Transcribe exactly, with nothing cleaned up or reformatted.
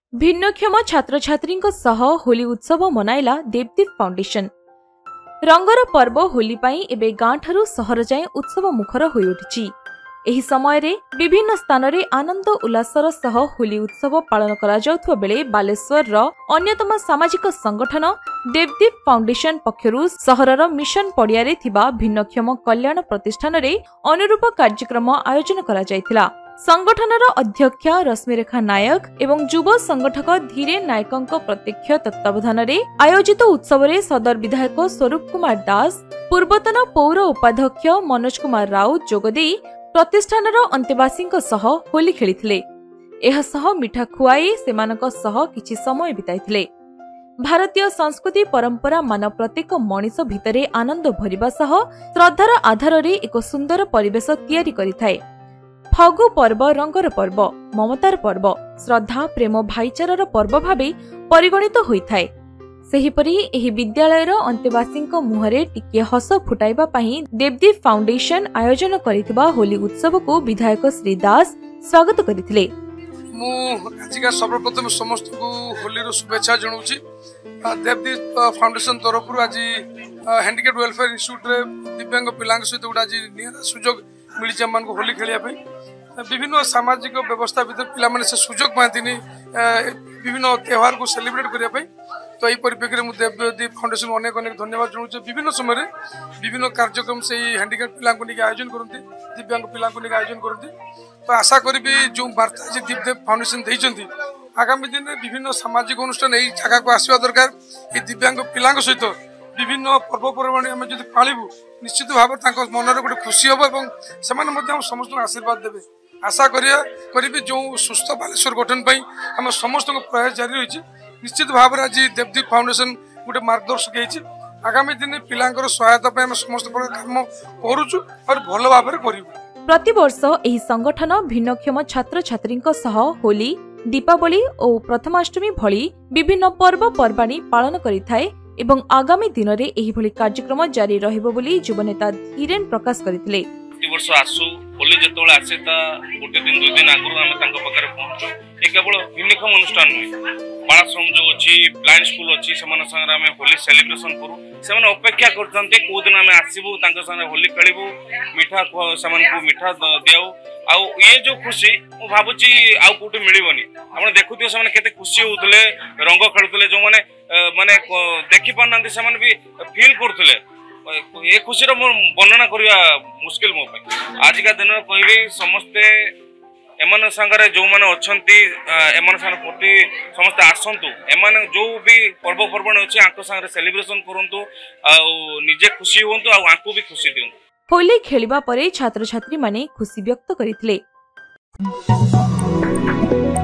भिन्नक्षम छात्र छात्री सह होली उत्सव मनाइला देवदीप फाउंडेशन। रंगर पर्व होली पाई एबे गाँ ठारू सहर जाए उत्सव मुखर होई उठिछि। एही समय रे विभिन्न स्थान रे आनंद उल्लासर सह होली उत्सव पालन करा जाउथबा बेले बालेश्वर रो अन्यतम सामाजिक संगठन देवदीप फाउंडेशन पक्षरु सहरर मिशन पड़िया रे थिबा भिन्नक्षम कल्याण प्रतिष्ठान रे अनुरूप कार्यक्रम आयोजन करा जायथिला। संगठनर अध्यक्षा रश्मिरेखा नायक एवं युव संगठक धीरे नायकଙ୍କ प्रत्यक्ष तत्वावधान रे आयोजित उत्सव रे सदर विधायक स्वरूप कुमार दास, पूर्वतन पौर उपाध्यक्ष मनोज कुमार राउत जोगदेई प्रतिष्ठानर अंतेवासीଙ୍କ सह होली खेलिथिले। एहा सह मिठा खुआई सेमानक सह किछि समय बिताइथिले। भारतीय संस्कृति परंपरा मान प्रत्येक मनिष भितरे आनंद भरिबा सह श्रद्धार आधार रे एक सुंदर परिवेश तयारी करिथाय। फगु पर्व रंगर पर्व, ममतार पर्व, श्रद्धा प्रेम भाईचारार पर्व भाबे परिगणित होइथाय। सेहिपरि एही विद्यालयर अंतेवासीଙ୍କ मुहरे टिके हस फुटाइबा पई देवदीप फाउंडेशन आयोजन करितबा होली उत्सव को विधायक श्री दास स्वागत करिथिले। मु आजिका सर्वप्रथम समस्त को होली रो शुभेच्छा जणाउछि। देवदीप फाउंडेशन तरफ आज हैंडिकैप वेलफेयर इंस्टीट्यूट रे दिव्यांग पिलांग सहित गोटा आज निरा सुजोग मिली मान को होली खेलिया पई विभिन्न सामाजिक व्यवस्था भीतर पिला माने से सुजोग पातिनी विभिन्न त्योहार को सेलिब्रेट करिया पई। तो यही परिप्रेक्षी में देवदीप फाउंडेशन अनेक अनेक धन्यवाद जनाऊँ। विभिन्न समय विभिन्न कार्यक्रम से हैंडिकैप पिला आयोजन करती, दिव्यांग पिला आयोजन करती। तो आशा करी जो वार्ता आज देवदीप फाउंडेशन देते आगामी दिन में विभिन्न सामाजिक अनुष्ठान यही जगह को आसवा दरकार। ये दिव्यांग पिला सहित विभिन्न पर्वपर्वाणी आम जो पालू निश्चित भाव मनर गोटे खुशी हम और समस्त आशीर्वाद देवे। आशा करी जो सुस्थ बालेश्वर गठन आम समस्त प्रयास जारी रही। निश्चित भाव में आज देवदीप फाउंडेशन गोटे मार्गदर्शक है। आगामी दिन पिलांकर सहायता पे हम समस्त प्रकार काम करूचु और भल भाव में करू। प्रति वर्ष एही संगठन भिन्नक्षम छात्र छात्री सह होली, दीपावली और प्रथमाष्टमी भली विभिन्न पर्व पर्वाणी पालन करिथाय एवं आगामी दिन में एही भली कार्यक्रम जारी रहिबो बोली युवनेता धीरेन प्रकाश करथिले। वर्ष आसु होली जिते आसे गोटे दिन दुई दिन आगु आम पाखे पहुंचु। ये केवल भिन्नक्षम अनुष्ठान नुहे, बालाश्रम जो अच्छी ब्लाइंड स्कूल अच्छी से होली सेलिब्रेशन करूँ। से अपेक्षा करते कौ दिन आम आसबू होली खेलू, मिठा से मिठा दियाऊ। आउ ये जो खुशी मु भावुची आउ कोठी मिलबनी। आपण देखुथियो से केते खुशी होतले, रंग खेलुतले, जो माने माने देखि पाना से भी फील करथले। ये खुशी वर्णना करवा मुश्किल मो आजिका दिन कहबी समस्ते एमन संगे जो मैंने अच्छा एमन प्रति समस्ते आसतु एम जो भी पर्वपर्वाणी अच्छे आंक संगे सेलिब्रेशन करूँ, निजे खुशी हूँ आंकु भी खुशी दिखाँ। होली खेलिबा परे छात्र छात्री माने खुशी व्यक्त करिथिले।